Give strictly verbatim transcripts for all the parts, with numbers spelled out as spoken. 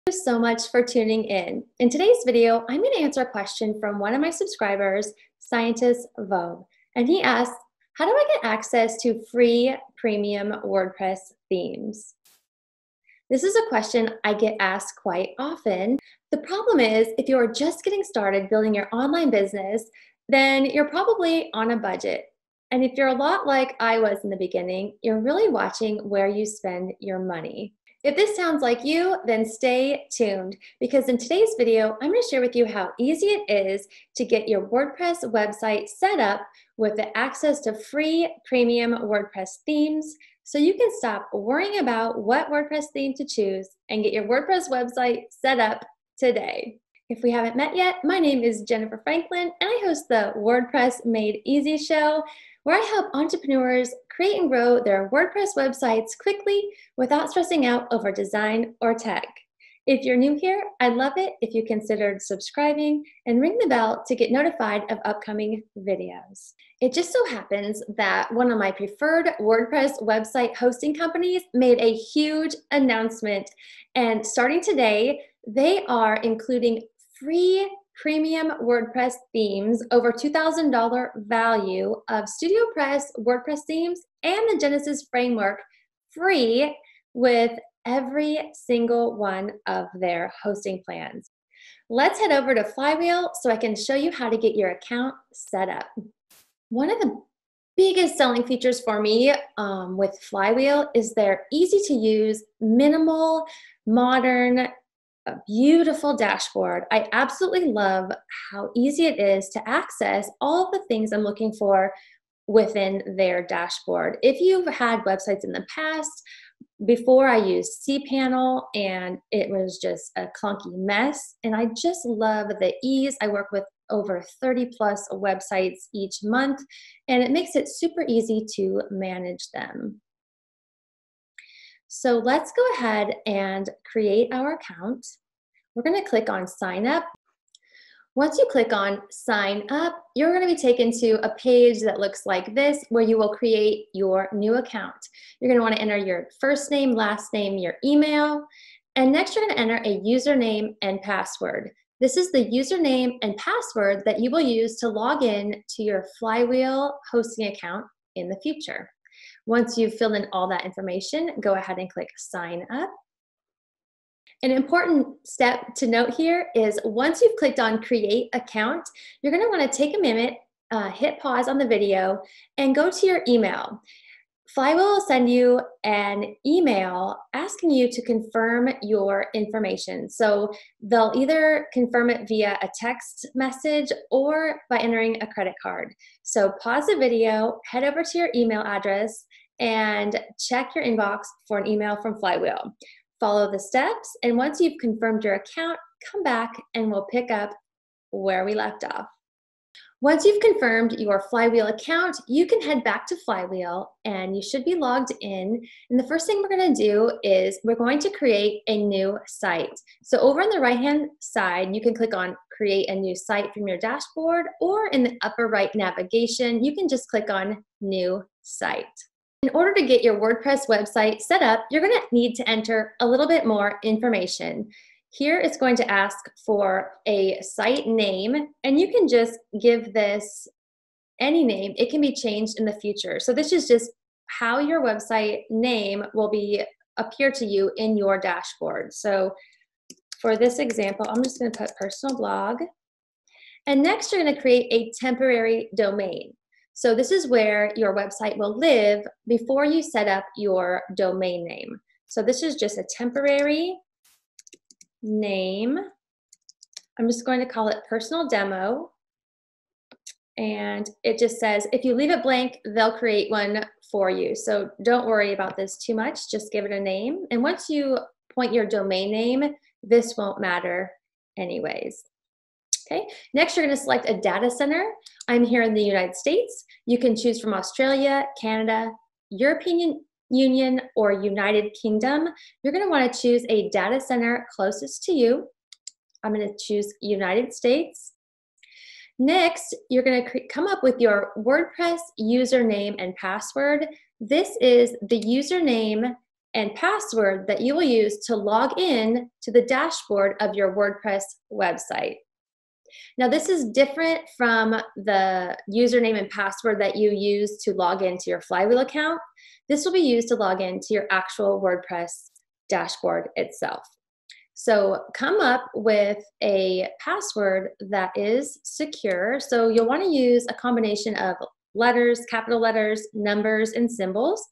Thank you so much for tuning in. In today's video, I'm going to answer a question from one of my subscribers, Scientist Vogue. And he asked, how do I get access to free premium WordPress themes? This is a question I get asked quite often. The problem is, if you are just getting started building your online business, then you're probably on a budget. And if you're a lot like I was in the beginning, you're really watching where you spend your money. If this sounds like you, then stay tuned, because in today's video, I'm going to share with you how easy it is to get your WordPress website set up with the access to free premium WordPress themes, so you can stop worrying about what WordPress theme to choose and get your WordPress website set up today. If we haven't met yet, my name is Jennifer Franklin, and I host the WordPress Made Easy show, where I help entrepreneurs create and grow their WordPress websites quickly without stressing out over design or tech. If you're new here, I'd love it if you considered subscribing and ring the bell to get notified of upcoming videos. It just so happens that one of my preferred WordPress website hosting companies made a huge announcement, and starting today, they are including free premium WordPress themes over two thousand dollars value of StudioPress WordPress themes and the Genesis framework free with every single one of their hosting plans. Let's head over to Flywheel so I can show you how to get your account set up. One of the biggest selling features for me um, with Flywheel is their easy to use, minimal, modern, a beautiful dashboard. I absolutely love how easy it is to access all of the things I'm looking for within their dashboard. If you've had websites in the past, before I used cPanel and it was just a clunky mess, and I just love the ease. I work with over thirty plus websites each month, and it makes it super easy to manage them. So let's go ahead and create our account. We're going to click on sign up. Once you click on sign up, you're going to be taken to a page that looks like this, where you will create your new account. You're going to want to enter your first name, last name, your email, and next you're going to enter a username and password. This is the username and password that you will use to log in to your Flywheel hosting account in the future. Once you've filled in all that information, go ahead and click sign up. An important step to note here is once you've clicked on create account, you're going to want to take a minute, uh, hit pause on the video, and go to your email. Flywheel will send you an email asking you to confirm your information. So they'll either confirm it via a text message or by entering a credit card. So pause the video, head over to your email address, and check your inbox for an email from Flywheel. Follow the steps, and once you've confirmed your account, come back and we'll pick up where we left off. Once you've confirmed your Flywheel account, you can head back to Flywheel and you should be logged in. And the first thing we're going to do is we're going to create a new site. So over on the right-hand side, you can click on create a new site from your dashboard, or in the upper right navigation, you can just click on new site. In order to get your WordPress website set up, you're going to need to enter a little bit more information. Here it's going to ask for a site name, and you can just give this any name. It can be changed in the future. So this is just how your website name will be appear to you in your dashboard. So for this example, I'm just going to put personal blog. And next you're going to create a temporary domain. So this is where your website will live before you set up your domain name. So this is just a temporary name. I'm just going to call it personal demo. And it just says, if you leave it blank, they'll create one for you. So don't worry about this too much, just give it a name. And once you point your domain name, this won't matter anyways. Okay. Next, you're going to select a data center. I'm here in the United States. You can choose from Australia, Canada, European Union, or United Kingdom. You're going to want to choose a data center closest to you. I'm going to choose United States. Next, you're going to come up with your WordPress username and password. This is the username and password that you will use to log in to the dashboard of your WordPress website. Now, this is different from the username and password that you use to log into your Flywheel account. This will be used to log into your actual WordPress dashboard itself. So come up with a password that is secure. So you'll want to use a combination of letters, capital letters, numbers, and symbols.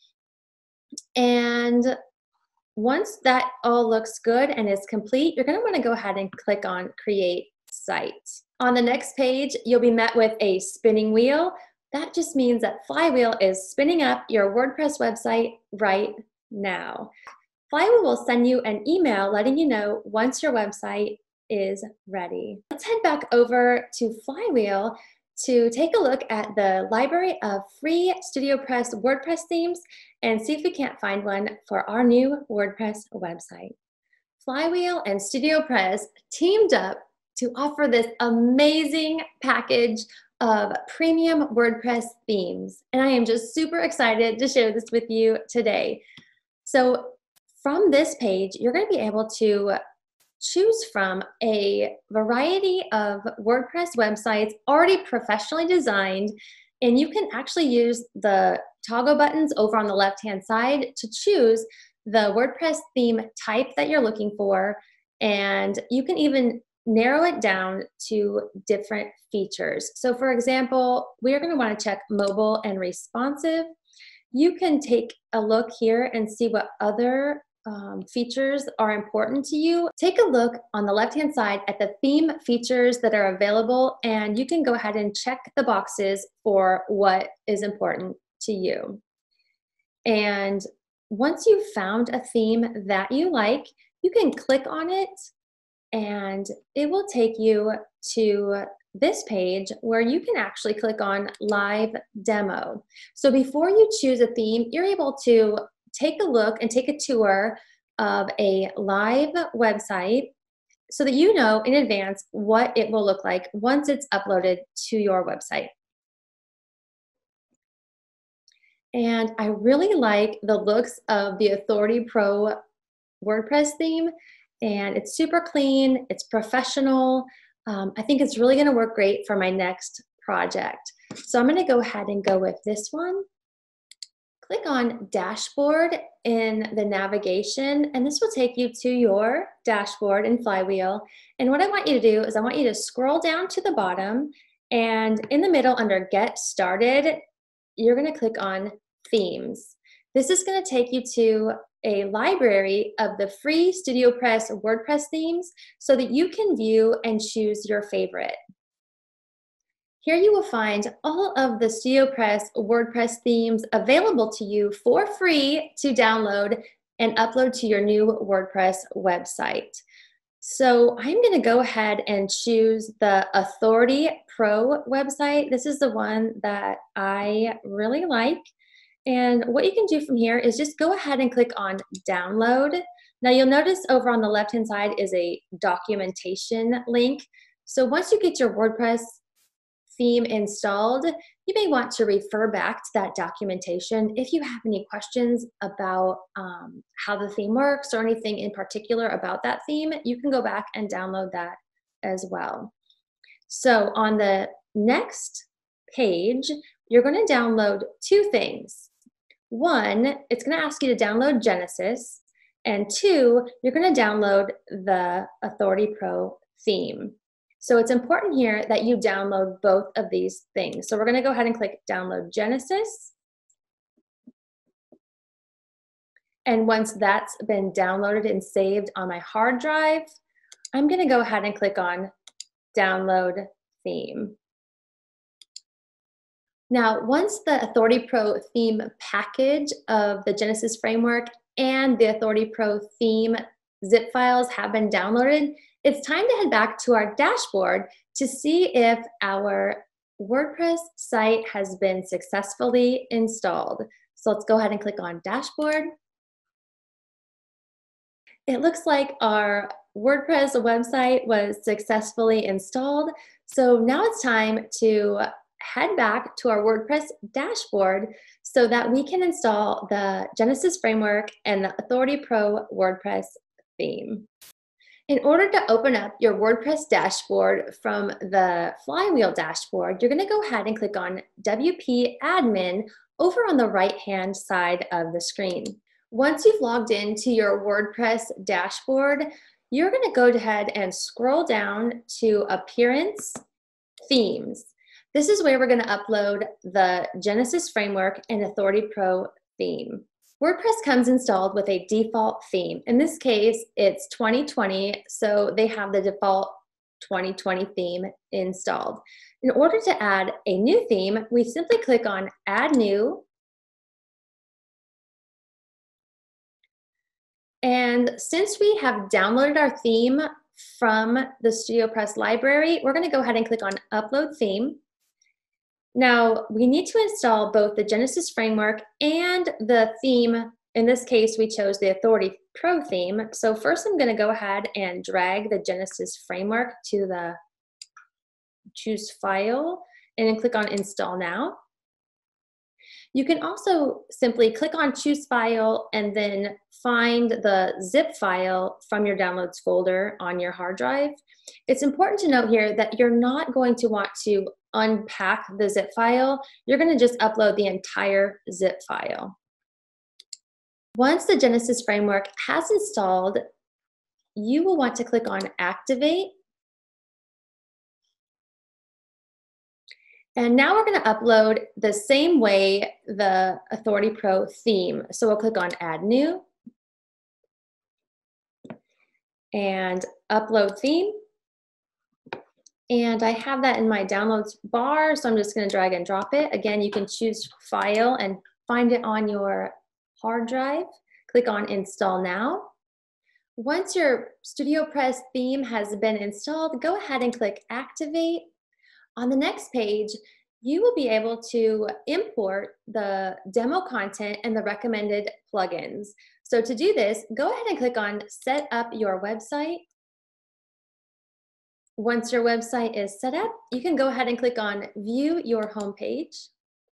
And once that all looks good and is complete, you're going to want to go ahead and click on Create Site. On the next page, you'll be met with a spinning wheel. That just means that Flywheel is spinning up your WordPress website right now. Flywheel will send you an email letting you know once your website is ready. Let's head back over to Flywheel to take a look at the library of free StudioPress WordPress themes and see if we can't find one for our new WordPress website. Flywheel and StudioPress teamed up to offer this amazing package of premium WordPress themes, and I am just super excited to share this with you today. So from this page, you're going to be able to choose from a variety of WordPress websites already professionally designed, and you can actually use the toggle buttons over on the left-hand side to choose the WordPress theme type that you're looking for, and you can even narrow it down to different features. So for example, we are going to want to check mobile and responsive. You can take a look here and see what other Um, features are important to you. Take a look on the left-hand side at the theme features that are available, and you can go ahead and check the boxes for what is important to you. And once you've found a theme that you like, you can click on it, and it will take you to this page where you can actually click on Live Demo. So before you choose a theme, you're able to take a look and take a tour of a live website so that you know in advance what it will look like once it's uploaded to your website. And I really like the looks of the Authority Pro WordPress theme, and it's super clean, it's professional. Um, I think it's really gonna work great for my next project. So I'm gonna go ahead and go with this one. Click on Dashboard in the navigation, and this will take you to your dashboard in Flywheel. And what I want you to do is I want you to scroll down to the bottom, and in the middle under Get Started, you're going to click on Themes. This is going to take you to a library of the free StudioPress WordPress themes so that you can view and choose your favorite. Here you will find all of the StudioPress WordPress themes available to you for free to download and upload to your new WordPress website. So I'm going to go ahead and choose the Authority Pro website. This is the one that I really like. And what you can do from here is just go ahead and click on Download. Now you'll notice over on the left-hand side is a documentation link. So once you get your WordPress theme installed, you may want to refer back to that documentation. If you have any questions about um, how the theme works or anything in particular about that theme, you can go back and download that as well. So on the next page, you're going to download two things. One, it's going to ask you to download Genesis, and two, you're going to download the Authority Pro theme. So it's important here that you download both of these things. So we're going to go ahead and click Download Genesis. And once that's been downloaded and saved on my hard drive, I'm going to go ahead and click on Download Theme. Now, once the Authority Pro theme package of the Genesis framework and the Authority Pro theme zip files have been downloaded, it's time to head back to our dashboard to see if our WordPress site has been successfully installed. So let's go ahead and click on Dashboard. It looks like our WordPress website was successfully installed. So now it's time to head back to our WordPress dashboard so that we can install the Genesis framework and the Authority Pro WordPress theme. In order to open up your WordPress dashboard from the flywheel dashboard, you're going to go ahead and click on W P Admin over on the right-hand side of the screen. Once you've logged into your WordPress dashboard, you're going to go ahead and scroll down to Appearance, Themes. This is where we're going to upload the Genesis framework and Authority Pro theme. WordPress comes installed with a default theme. In this case, it's twenty twenty, so they have the default twenty twenty theme installed. In order to add a new theme, we simply click on Add New. And since we have downloaded our theme from the StudioPress library, we're going to go ahead and click on Upload Theme. Now, we need to install both the Genesis framework and the theme. In this case, we chose the Authority Pro theme. So first, I'm going to go ahead and drag the Genesis framework to the Choose File and then click on Install Now. You can also simply click on Choose File and then find the zip file from your Downloads folder on your hard drive. It's important to note here that you're not going to want to unpack the zip file. You're going to just upload the entire zip file. Once the Genesis framework has installed, you will want to click on Activate. And now we're going to upload the same way the Authority Pro theme. So we'll click on Add New and Upload Theme. And I have that in my downloads bar, so I'm just going to drag and drop it. Again, you can choose File and find it on your hard drive. Click on Install Now. Once your StudioPress theme has been installed, go ahead and click Activate. On the next page, you will be able to import the demo content and the recommended plugins. So to do this, go ahead and click on Set Up Your Website. Once your website is set up, you can go ahead and click on View Your Homepage.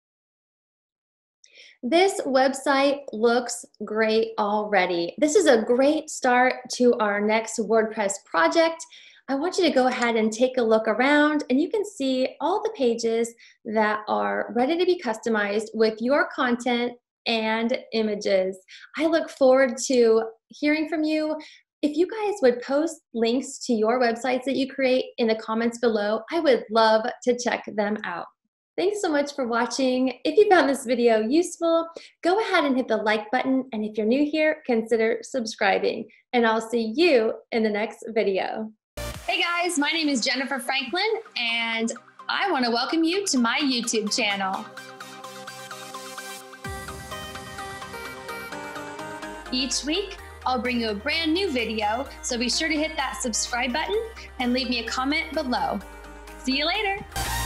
This website looks great already. This is a great start to our next WordPress project. I want you to go ahead and take a look around, and you can see all the pages that are ready to be customized with your content and images. I look forward to hearing from you. If you guys would post links to your websites that you create in the comments below, I would love to check them out. Thanks so much for watching. If you found this video useful, go ahead and hit the like button, and if you're new here, consider subscribing, and I'll see you in the next video. Hey guys, my name is Jennifer Franklin, and I want to welcome you to my YouTube channel. Each week, I'll bring you a brand new video, so be sure to hit that subscribe button and leave me a comment below. See you later.